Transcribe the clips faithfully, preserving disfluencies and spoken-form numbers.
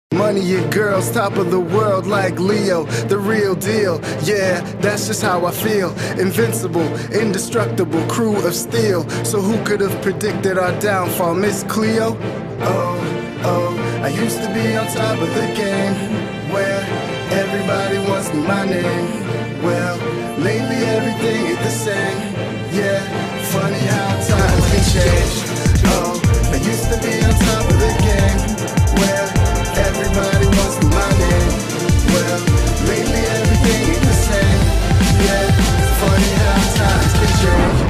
Money and girls, top of the world like Leo, the real deal. Yeah, that's just how I feel. Invincible, indestructible, crew of steel. So who could have predicted our downfall, Miss Cleo? Oh, oh, I used to be on top of the game, where everybody wants my name. Well, lately everything is the same. Yeah, funny how times can change. Oh, I used to be on top of the game, where everybody wants my name. Well, lately everything ain't the same. Yeah, funny how times can change.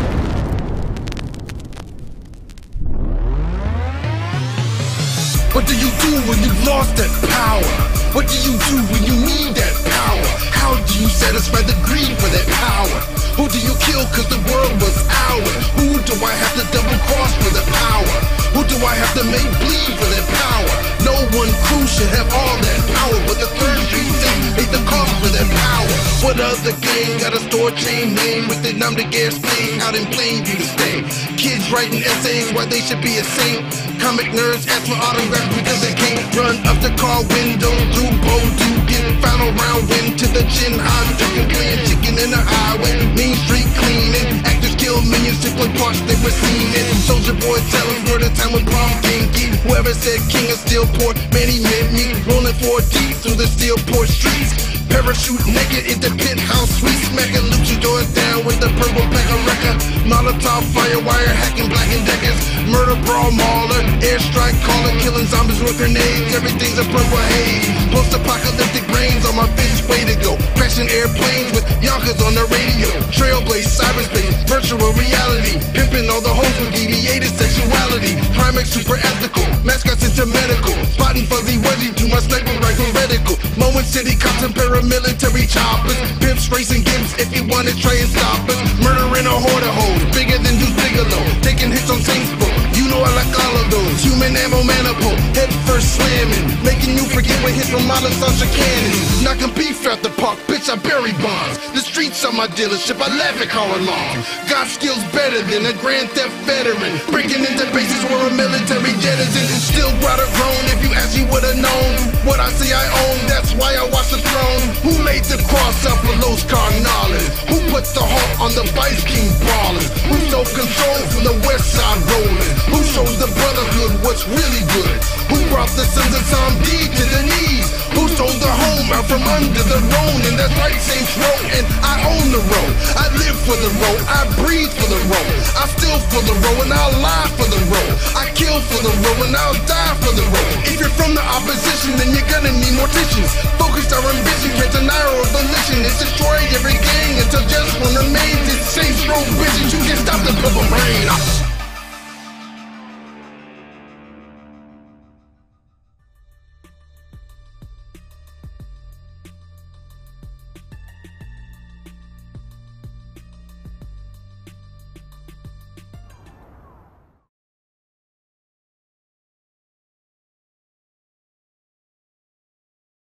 What do you do when you lost that power? What do you do when you need that power? How do you satisfy the greed for that power? Who do you kill cause the world was ours? Who do I have to double cross for the power? Who do I have to make bleed for that power? No one crew should have all that power, but the third street thing made the cost for that power. What other gang got a store chain name with the numb to gas thing out in plain view to stay? Kids writing essays why they should be a saint. Comic nerds ask for autographs because they can't run up the car window through Bowdo, get final round win to the chin high, drinking, playing chicken in the highway, Main Street cleaning. Actors kill millions to play parts they were seen in. Soldier Boy tell us where the time when prom kinky. Whoever said king of steel port, man he meant me. Rolling four deep through the steel port streets. Parachute naked in the penthouse suite, smacking Lucha doors down with the purple pack of record. Molotov firewire hacking Black and Deckers. Murder brawl mauler, airstrike caller, killing zombies with grenades. Everything's a purple haze. Post-apocalyptic brains on my bitch way to go. Crashing airplanes with Yonkers on the radio. Trailblaze, cyberspace, virtual reality. Pimping all the hoes with deviated sexuality. Primax super ethical, mascots into medical. Spotting fuzzy wuzzy to my sniper rifle reticle. Moment city cops and paramilitary choppers. Pimps racing gimps if you wanna try and stop us. Murdering a horde of hoes, bigger than Deuce Bigelow. Taking hits on Saintsville, you know I like all of those. Human ammo maniple, head first slamming. Making you forget what hits from Sasha Cannon. Knocking beef out the park, bitch I bury bonds. The streets are my dealership, I laugh at car alarm. Got skills better than a Grand Theft veteran. Breaking into bases where a military jet is in. Still rather grown, if you actually would've known what I say I own, that's why I watch the throne. Who laid the cross up for Los Carnales? Who put the heart on the Vice King brawlers? Who stole control from the west side rolling? Who shows the brotherhood what's really good? Who brought the sons of Sam D to the knees? Who sold the home out from under the Rhone? And that's right, Saints Row, and I own the road. I live for the road, I breathe for the road. I steal for the road, and I'll lie for the road. I kill for the road, and I'll die for the road. If you're from the opposition, then you're gonna need morticians. Focused our ambition, catch an arrow of volition. It's destroyed every gang until just one remains. It's Saints Row vision, you can stop the purple rain.